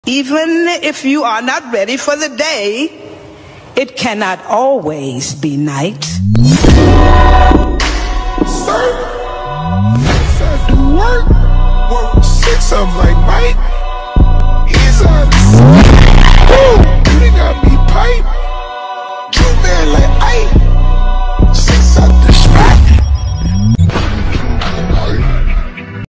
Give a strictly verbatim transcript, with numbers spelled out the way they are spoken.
Even if you are not ready for the day, it cannot always be night. Sir, sir, do work, work, shit, something like Mike.